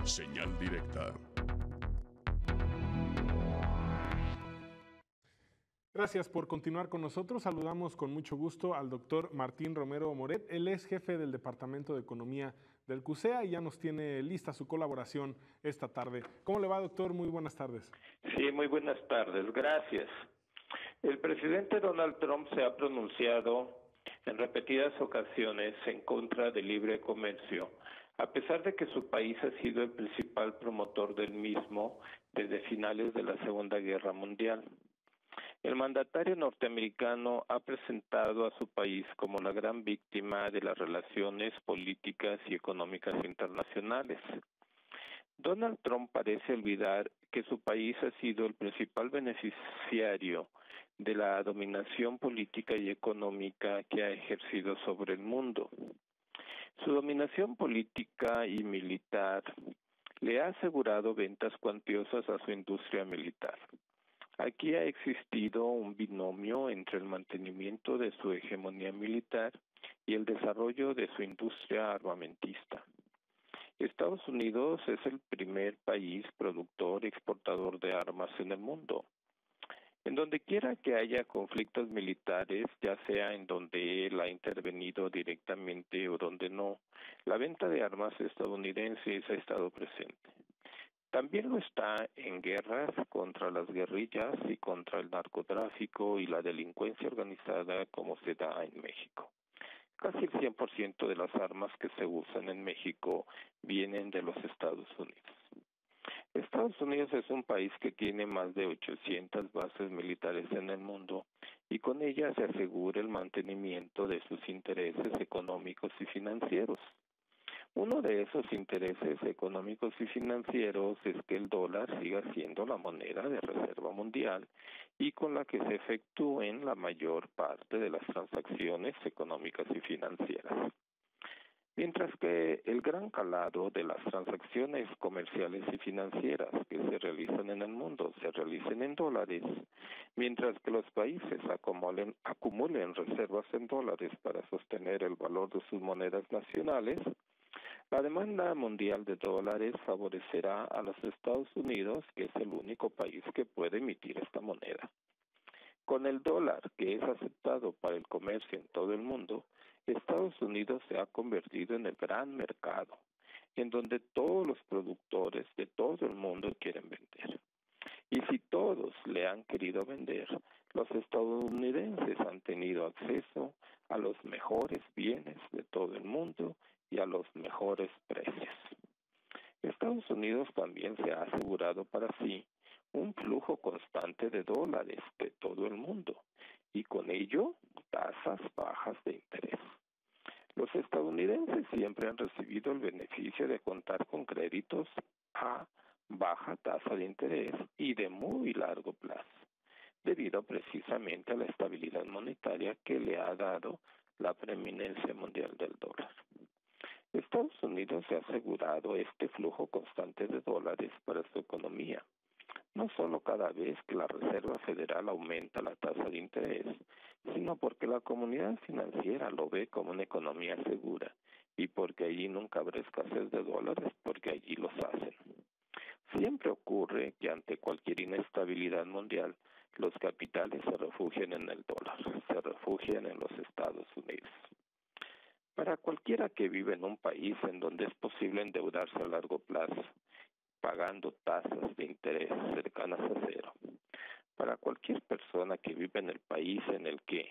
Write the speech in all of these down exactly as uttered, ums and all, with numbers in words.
Señal directa. Gracias por continuar con nosotros. Saludamos con mucho gusto al doctor Martín Romero Moret. Él es jefe del Departamento de Economía del CUSEA y ya nos tiene lista su colaboración esta tarde. ¿Cómo le va, doctor? Muy buenas tardes. Sí, muy buenas tardes. Gracias. El presidente Donald Trump se ha pronunciado en repetidas ocasiones en contra del libre comercio, a pesar de que su país ha sido el principal promotor del mismo desde finales de la Segunda Guerra Mundial. El mandatario norteamericano ha presentado a su país como la gran víctima de las relaciones políticas y económicas internacionales. Donald Trump parece olvidar que su país ha sido el principal beneficiario de la dominación política y económica que ha ejercido sobre el mundo. Su dominación política y militar le ha asegurado ventas cuantiosas a su industria militar. Aquí ha existido un binomio entre el mantenimiento de su hegemonía militar y el desarrollo de su industria armamentista. Estados Unidos es el primer país productor y exportador de armas en el mundo. En donde quiera que haya conflictos militares, ya sea en donde él ha intervenido directamente o donde no, la venta de armas estadounidenses ha estado presente. También lo está en guerras contra las guerrillas y contra el narcotráfico y la delincuencia organizada como se da en México. Casi el cien por ciento de las armas que se usan en México vienen de los Estados Unidos. Estados Unidos es un país que tiene más de ochocientas bases militares en el mundo y con ellas se asegura el mantenimiento de sus intereses económicos y financieros. Uno de esos intereses económicos y financieros es que el dólar siga siendo la moneda de reserva mundial y con la que se efectúen la mayor parte de las transacciones económicas y financieras. Mientras que el gran calado de las transacciones comerciales y financieras que se realizan en el mundo se realicen en dólares, mientras que los países acumulen, acumulen reservas en dólares para sostener el valor de sus monedas nacionales, la demanda mundial de dólares favorecerá a los Estados Unidos, que es el único país que puede emitir esta moneda. Con el dólar, que es aceptado para el comercio en todo el mundo, Estados Unidos se ha convertido en el gran mercado, en donde todos los productores de todo el mundo quieren vender. Y si todos le han querido vender, los estadounidenses han tenido acceso a los mejores bienes de todo el mundo y a los mejores precios. Estados Unidos también se ha asegurado para sí un flujo constante de dólares de todo el mundo y con ello tasas bajas de interés. Los estadounidenses siempre han recibido el beneficio de contar con créditos a baja tasa de interés y de muy largo plazo, debido precisamente a la estabilidad monetaria que le ha dado la preeminencia mundial del dólar. Estados Unidos se ha asegurado este flujo constante de dólares para su economía, no solo cada vez que la Reserva Federal aumenta la tasa de interés, sino porque la comunidad financiera lo ve como una economía segura y porque allí nunca habrá escasez de dólares porque allí los hacen. Siempre ocurre que ante cualquier inestabilidad mundial, los capitales se refugian en el dólar, se refugian en los Estados Unidos. Para cualquiera que vive en un país en donde es posible endeudarse a largo plazo, pagando tasas de interés cercanas a cero, para cualquier persona que vive en el país en el que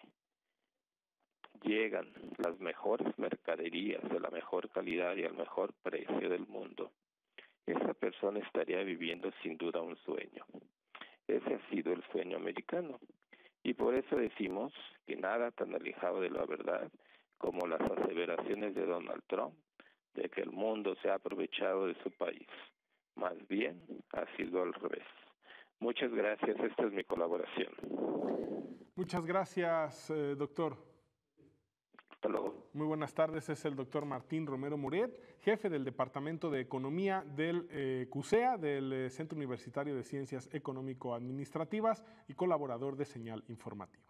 llegan las mejores mercaderías de la mejor calidad y al mejor precio del mundo, esa persona estaría viviendo sin duda un sueño. Ese ha sido el sueño americano. Y por eso decimos que nada tan alejado de la verdad como las aseveraciones de Donald Trump de que el mundo se ha aprovechado de su país. Más bien ha sido al revés. Muchas gracias, esta es mi colaboración. Muchas gracias, eh, doctor. Hasta luego. Muy buenas tardes, es el doctor Martín Romero Moret, jefe del Departamento de Economía del eh, CUSEA, del eh, Centro Universitario de Ciencias Económico-Administrativas y colaborador de Señal Informativa.